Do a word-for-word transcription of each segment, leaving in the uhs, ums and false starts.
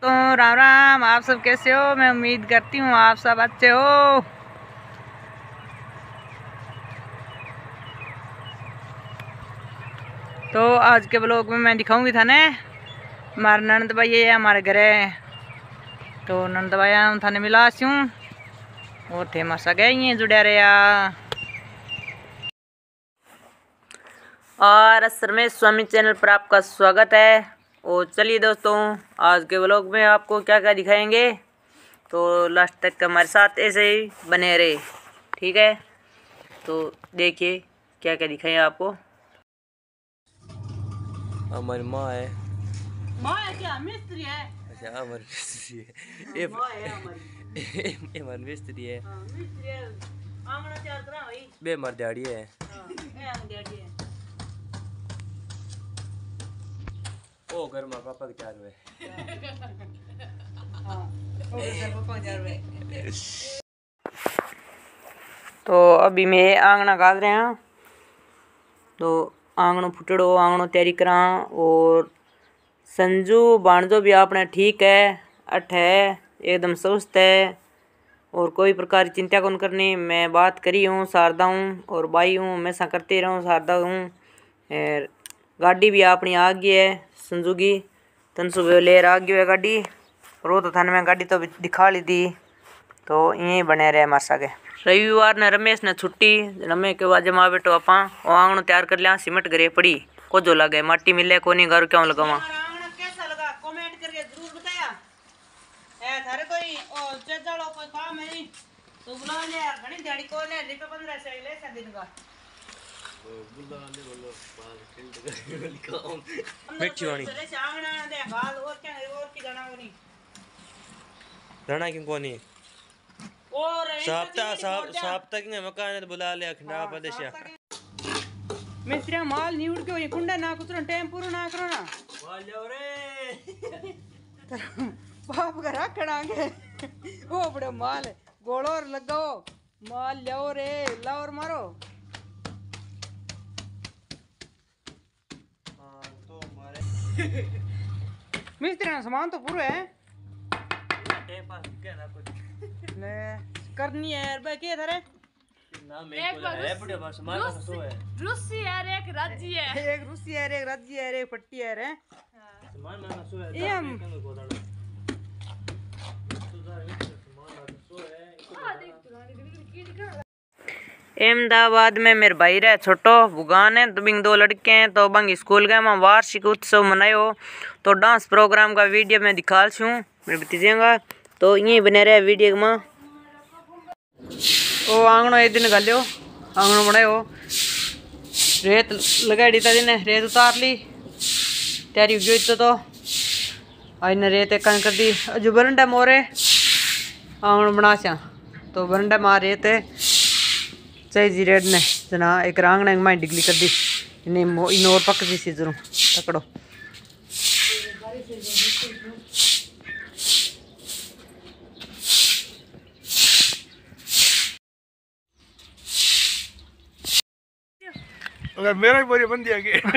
तो राम राम, आप सब कैसे हो? मैं उम्मीद करती हूँ आप सब अच्छे हो। तो आज के ब्लॉग में मैं दिखाऊंगी था ने हमारे नंद भाई है हमारे घरे। तो नंद भाई हम थाने मिला छूँ और थे मसा गए जुड़ा रहा। और असर में स्वामी चैनल पर आपका स्वागत है। और चलिए दोस्तों, आज के व्लॉग में आपको क्या क्या दिखाएंगे, तो लास्ट तक हमारे साथ ऐसे ही बने रहे, ठीक है? तो देखिए क्या क्या दिखाएं आपको। हमारी माँ है। माँ है क्या? मिस्त्री है? अच्छा, हमारी मिस्त्री है। ये माँ है हमारी। ये हमारी मिस्त्री है। हां मिस्त्री है। आंगना तैयार करा भाई। बे मर दिहाड़ी है। हां ए आंगना दिहाड़ी है। ओ घर में पापा के चार हुए। हां ओ घर पापा चार हुए। तो अभी मैं आंगना गाल रहे हैं। तो आंगनो फुटड़ो आंगनो तैयारी करा। और संजू बाणजो भी आपने ठीक है, अठ है, एकदम स्वस्थ है और कोई प्रकार की चिंता कौन करनी। मैं बात करी हूँ, शारदा हूँ और बाई हूँ, हमेशा करते रहूँ, शारदा हूँ। और गाड़ी भी अपनी आ गई है संजू की, तन सुबह लेर आ गई है गाड़ी। रो तो थाने में गाड़ी तो दिखा ली थी। तो यहीं बने रहे हमारे सागे। रविवार ने रमेश ने छुट्टी, रमेश के बाद जमा बेटो आपा वो आंगनो तैयार कर लिया। सीमेंट घरे पड़ी को जो लगे माटी मिले को नहीं घर क्यों लगावा। आंगना कैसा लगा कमेंट करके जरूर बताया। ए थारे कोई ओ चेजाड़ो कोई काम है नहीं तो बुला ले यार, घणी दिहाड़ी को ले रुपए पंद्रह से ले से दिन का। बुला ले बोलो बाल टिल्ड लिखाओ मिर्ची वाली से आंगना दे गाल और क्या और की जाना को नहीं रणा क्यों कोनी और साप्ताह साप साप्ताह के मकान है बुला ले अखंडा प्रदेश। मिस्त्री माल नहीं उड़ के ये कुंडा ना कुछ टाइम पूरा ना करो ना माल जाओ रे बाप का रखड़ांगे वो बड़े माल गोलो और लगाओ माल लाओ रे लाओ और मारो। हां तो मारे मिस्त्री ना सामान तो पूरा है टे पास क्या ना कुछ ले करनी है यार बे के थारे ना मैं को है बड़े बस मार का सो है। रूसी है एक राज्य है, एक रूसी है एक राज्य है एक पट्टी है रे। सामान ना सो है ये हम अहमदाबाद में मेरे भाई रहे छोटो भुगान है। तो बिंग दो लड़के हैं तो बंग स्कूल गए वहाँ वार्षिक उत्सव मनायो। तो डांस प्रोग्राम का वीडियो मैं दिखा छूँ मेरे भतीजेगा। तो यहीं बने रहे वीडियो में। ओ आंगनो एक दिन गालियो आंगनो बनायो रेत लगाई दी दिन रेत उतार ली तैयारी हो गई। तो तो आज ने रेत एक कर दी अजू बरंडा मोरे आंगनो बना चा। तो बरंडा मार रेत चाहे जी रेड ने जना एक आंगना में डिगली कर दी इन्हें इन और पक दी सी जरूर पकड़ो। अगर मेरा ही बोरी बंदी है के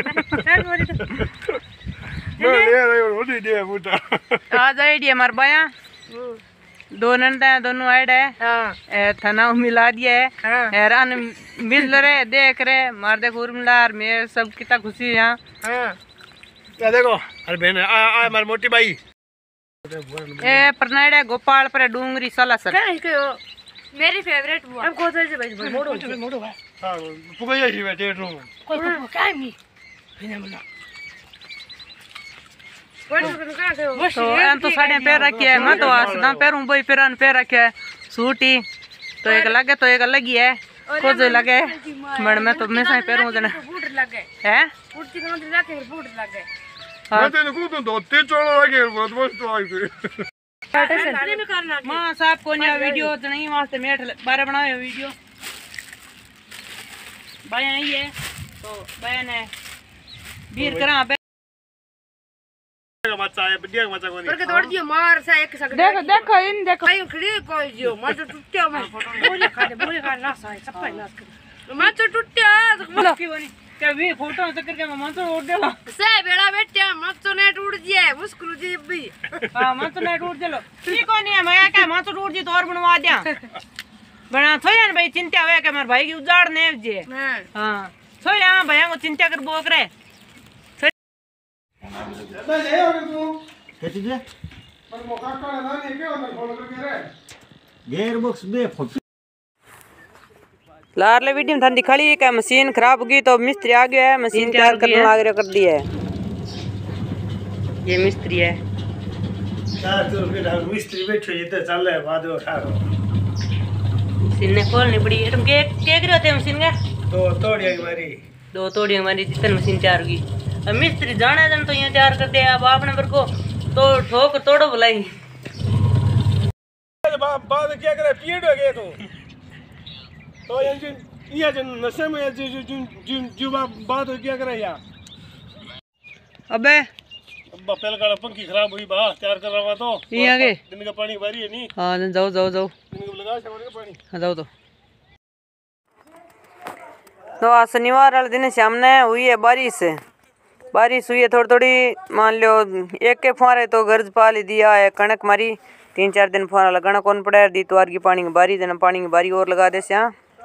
मैं ले रही हूं ओडी दे बूटा आ जाए डी हमार बाया दो नंदा है दोनों ऐड है। हां ए थाना मिला दिया है। हां हैरान मिल रहे देख रहे मार दे उर्मिलार मैं सब कितना खुशी है यहां। हां क्या देखो अरे बहन आ आ हमारी मोटी भाई ए परनाड़ा गोपाल पर डूंगरी साला सर क्या कहो मेरी फेवरेट बुआ हम को से भाई मोड़ो मोड़ो भाई। हां पुगैया ही बैठे रो कोई को क्या मी बिना मना तो एम तो साड़ियाँ पैर रखी है। मैं तो आसदा पैरूं भाई पैरान पैर रखे है सूटी तो एक लगे तो एक अलग ही है को जो लगे मण में तो हमेशा पैरूं जना बूट लगे है बूट की नोट लगे बूट लगे मैं तो इनको तो धोती चोड़ लगे बहुत मस्त आई करना मां साहब को ने वीडियो नहीं वास्ते मेट बारे बनाओ वीडियो बाया नहीं है तो बाया ने बीर करा पे का मचा है बढ़िया मचा कोनी पर के तोड़ दियो मार सा एक सक देखो देखो इन देखो भाई खड़ी कोई जो मार तो टूटिया मैं बोले खा दे बोले खा ना सा सब ना मैं तो टूटिया तो बोलो की बनी कभी फोटो चक्कर के मन तो उड़ देलो से बेड़ा बैठे मत तो नेट उड़ जाए मुश्किल जी भी हां मन तो नेट उड़ देलो ठीक को नहीं है मैं क्या मन तो उड़ जी तो और बनवा दिया बना थोड़ा भाई चिंता होया के मार भाई की उजाड़ ने जे हां थोड़ा भैया को चिंता कर बोक रे मैं ले और तू कैसे जे पर मौका का ना नहीं के और फोन करके रे गेयर बॉक्स में फोटो लारले वीडियो में थान दिखा ली क्या मशीन खराब होगी तो मिस्त्री आ गया है मशीन तैयार करने लाग रहा कर दी है ये मिस्त्री है चार तो फिर हम मिस्त्री बैठे ये तो चल रहा है बाद में उठा रहा मशीन ने खोलनी पड़ी तुम के के करे होते मशीन का तो तोड़ी हमारी दो तोड़ी हमारी जितनी मशीन तैयार होगी अब मिस्त्री जाने जन तो यहाँ तैयार कर दिया अब आपने पर को तो ठोक तोड़ो बुलाई बाद क्या करे पीड़ हो गए तो तो ये जो ये जो नशे में जो जो जो जो बात हो क्या करे यार अबे अब पहले का पंखी खराब हुई बा तैयार कर रहा तो ये आगे दिन का पानी भरी है नहीं हाँ जाओ जाओ जाओ दिन को लगा शावर का पानी हाँ जाओ तो तो आज शनिवार वाले दिन सामने हुई है बारिश बारिश हुई है थोड़ी थोड़ी मान लो एक के फुहारे तो गर्ज पाल दिया है कणक मारी तीन चार दिन फुहारा लगाना कौन पड़ा है दीतवार की पानी की बारी जना पानी की बारी और लगा दे से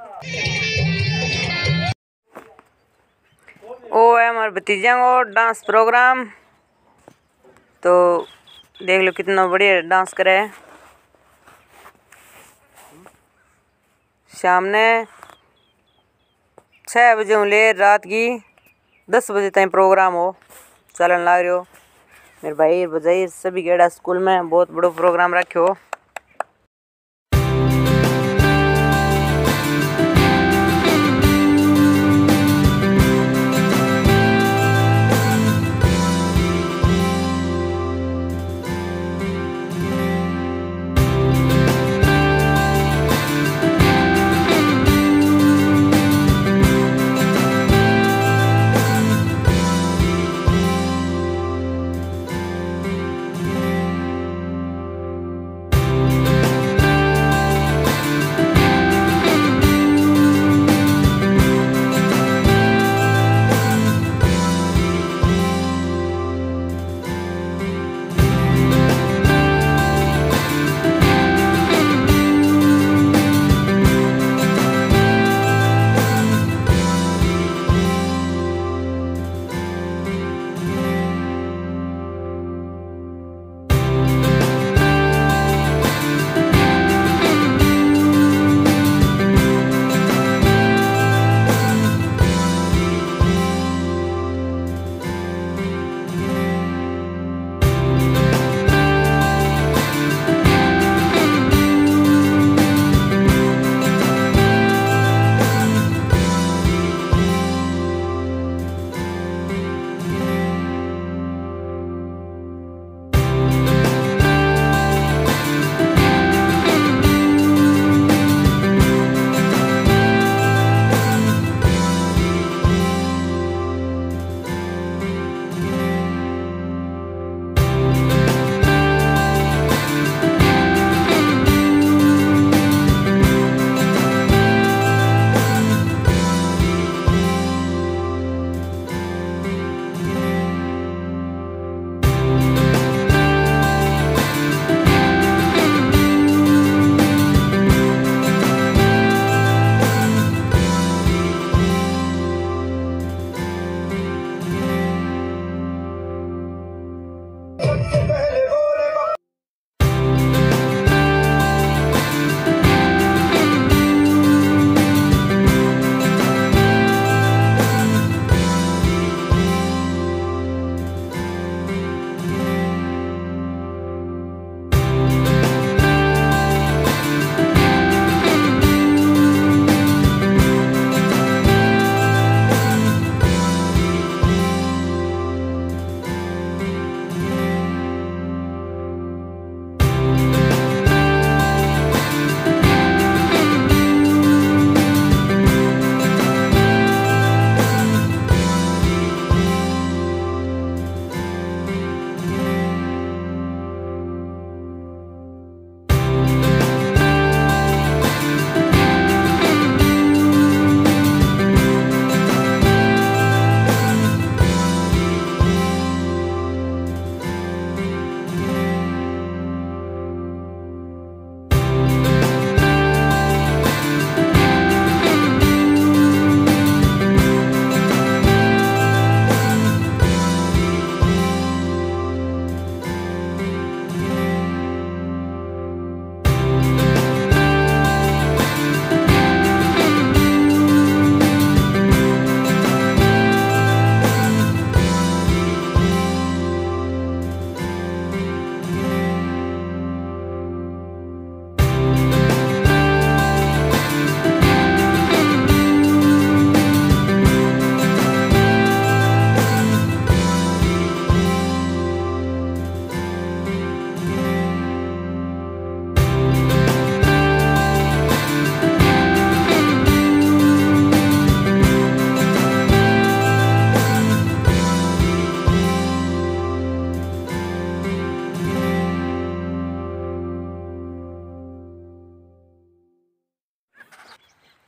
ओ है हमारे भतीजा को डांस प्रोग्राम तो देख लो कितना बढ़िया डांस करे है सामने छः बजे ले रात की दस बजे तक प्रोग्राम हो चलन लाग रहे हो मेरे भाई बजाई सभी गेड़ा स्कूल में बहुत बड़ो प्रोग्राम रखो।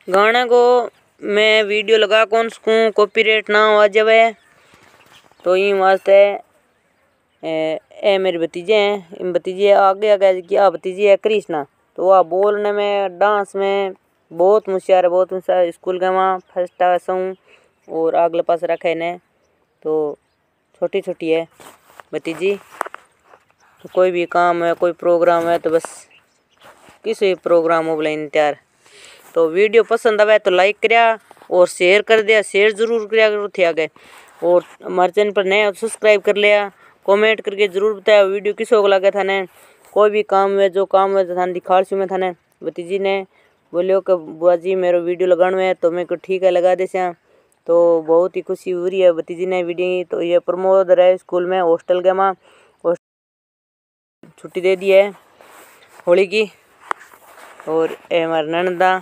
गाना को मैं वीडियो लगा कौन सकूँ, कॉपीराइट ना आ जावे, तो ये वास्ते ए, ए मेरे भतीजे हैं, इन भतीजे आगे आगे क्या भतीजी है कृष्णा, तो वह बोलने में डांस में बहुत होशियार है, बहुत होशियार। स्कूल के वहाँ फर्स्ट आ हूँ और अगले पास रखा है ने, तो छोटी छोटी है भतीजी। तो कोई भी काम है, कोई प्रोग्राम है, तो बस किसी प्रोग्राम हो बोले तैयार। तो वीडियो पसंद आवे तो लाइक करिया और शेयर कर दिया, शेयर जरूर करिया करो थे आगे, और हमारे चैनल पर नए सब्सक्राइब कर लिया। कमेंट करके जरूर बताया वीडियो किस को लगा था ने, कोई भी काम में जो काम में था दिखाड़ में था ने। भतीजी ने बोलियो कि बुआ जी मेरा वीडियो लगाने में, तो मेरे को ठीक है लगा दे श्याम। तो बहुत ही खुशी हो रही है भतीजी ने वीडियो। तो ये प्रमोद रहे स्कूल में हॉस्टल के माँ छुट्टी दे दी है होली की, और ये हमारे ननदा।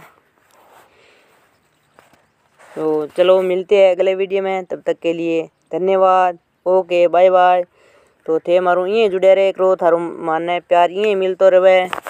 तो चलो मिलते हैं अगले वीडियो में, तब तक के लिए धन्यवाद, ओके बाय बाय। तो थे मारू ये जुड़े रहे करो, थारो माने प्यार ये मिलतो रहे।